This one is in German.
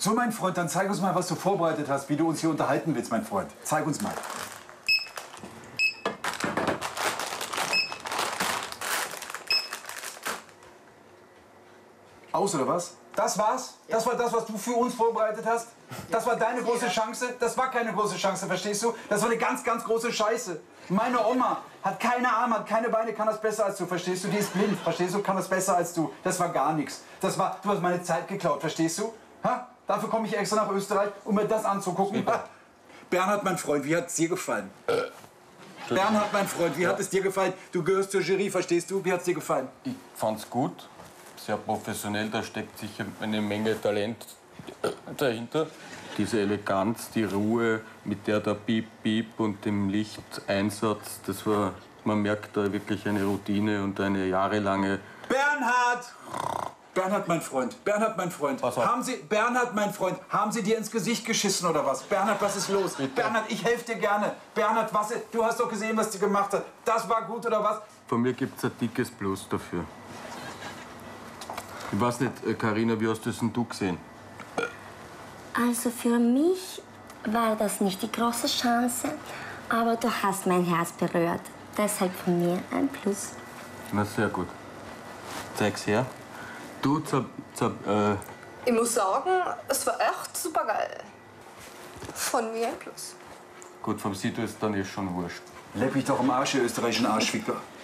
So, mein Freund, dann zeig uns mal, was du vorbereitet hast, wie du uns hier unterhalten willst, mein Freund. Zeig uns mal. Aus, oder was? Das war's? Ja. Das war das, was du für uns vorbereitet hast? Das war deine große Chance? Das war keine große Chance, verstehst du? Das war eine ganz, ganz große Scheiße. Meine Oma hat keine Arme, hat keine Beine, kann das besser als du, verstehst du? Die ist blind, verstehst du? Kann das besser als du. Das war gar nichts. Du hast meine Zeit geklaut, verstehst du? Ha? Dafür komme ich extra nach Österreich, um mir das anzugucken. Bernhard, mein Freund, wie hat es dir gefallen? Bernhard, mein Freund, wie hat es dir gefallen? Du gehörst zur Jury, verstehst du? Wie hat es dir gefallen? Ich fand's gut, sehr professionell, da steckt sicher eine Menge Talent dahinter. Diese Eleganz, die Ruhe, mit der der Piep, Piep und dem Lichteinsatz, das war, man merkt da wirklich eine Routine und eine jahrelange... Bernhard! Bernhard, mein Freund, Bernhard, mein Freund, Bernhard, mein Freund, haben Sie dir ins Gesicht geschissen oder was? Bernhard, was ist los? Bitte? Bernhard, ich helfe dir gerne. Bernhard, du hast doch gesehen, was die gemacht hat. Das war gut oder was? Von mir gibt's ein dickes Plus dafür. Ich weiß nicht, Carina, wie hast das denn du gesehen? Also für mich war das nicht die große Chance, aber du hast mein Herz berührt. Deshalb von mir ein Plus. Na, sehr gut. Zeig's her. Du, Ich muss sagen, es war echt super geil. Von mir ein Plus. Gut, vom Sido ist dann eh schon wurscht. Leck mich doch am Arsch, ihr österreichischen Arschficker.